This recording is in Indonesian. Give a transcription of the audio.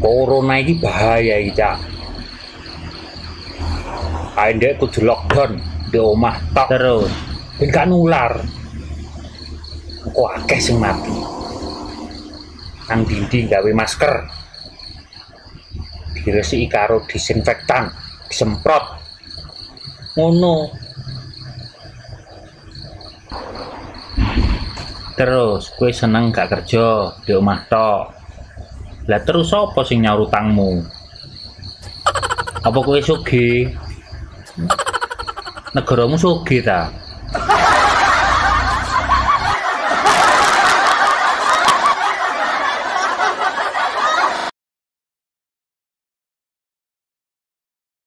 Corona iki bahaya iki, Cak. Ae ndek kudu lockdown di omah tok. Terus Ben gak nular. Kok akeh sing mati. Nang dindi gawe masker. Diresiki karo disinfektan, disemprot. Ngono. terus kue seneng gak kerja di omah tok. Lah terus apa sing nyaur utangmu? Apa kue sugih? Negaramu sugih ta?